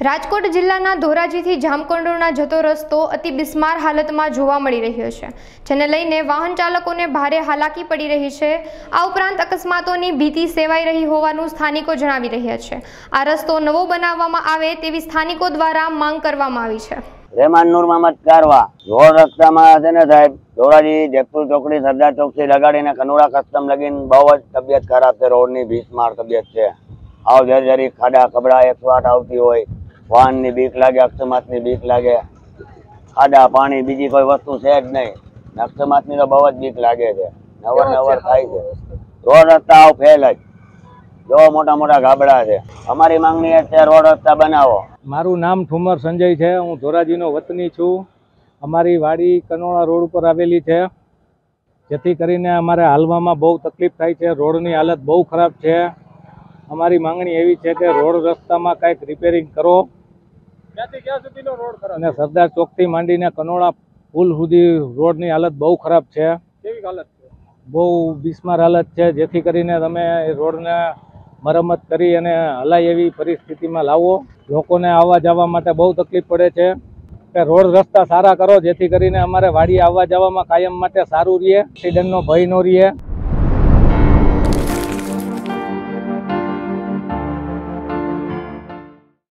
રાજકોટ જિલ્લાના ધોરાજીથી જામકંડોરણા જતો રસ્તો અતિ બિસ્માર હાલતમાં જોવા મળી રહ્યો છે, જેને લઈને વાહન ચાલકોને ભારે હાલાકી પડી રહી છે। આ ઉપરાંત અકસ્માતોની ભીતિ સેવાઈ રહી હોવાનું સ્થાનિકો જણાવી રહ્યા છે। આ રસ્તો નવો બનાવવામાં આવે તેવી સ્થાનિકો દ્વારા માંગ કરવામાં આવી છે। રહેમાન નૂર મોહમ્મદ કારવા રોડ રસ્તામાં છે ને સાહેબ, ધોરાજી જેતપુર ચોકડી સરદાર ચોકથી લગાડીને કનોડા કસ્ટમ લગીને બહુ જ તબિયત ખરાબ છે। રોડની બિસ્માર તબિયત છે। આવ જરી ખાડા કબડા 108 આવતી હોય, વાહનની બીક લાગે, અકસ્માતની બીક લાગે, ખાડા પાણી બીજી કોઈ વસ્તુ છે જ નહીં। અકસ્માતની તો બહુ જ બીક લાગે છે, નવર થાય છે। રોડ રસ્તા આવ ફેલ જ, જો મોટા મોટા ગાબડા છે। અમારી માંગણી છે રોડ રસ્તા બનાવો। મારું નામ ઠુમર સંજય છે, હું ધોરાજીનો વતની છું। અમારી વાડી કનોડા રોડ ઉપર આવેલી છે, જેથી કરીને અમારે હાલવામાં બહુ તકલીફ થાય છે। રોડની હાલત બહુ ખરાબ છે। અમારી માંગણી એવી છે કે રોડ રસ્તામાં કંઈક રિપેરિંગ કરો અને સરદાર ચોકથી માંડીને કનોડા પુલ સુધી રોડની હાલત બહુ ખરાબ છે। કેવી હાલત છે? બહુ બિસ્માર હાલત છે, જેથી કરીને તમે રોડને મરમ્મત કરી અને હલાય એવી પરિસ્થિતિમાં લાવો। લોકોને આવવા જવા માટે બહુ તકલીફ પડે છે કે રોડ રસ્તા સારા કરો, જેથી કરીને અમારે વાડી આવવા જવામાં કાયમ માટે સારું રહે, એક્સિડન્ટનો ભય ન રહે।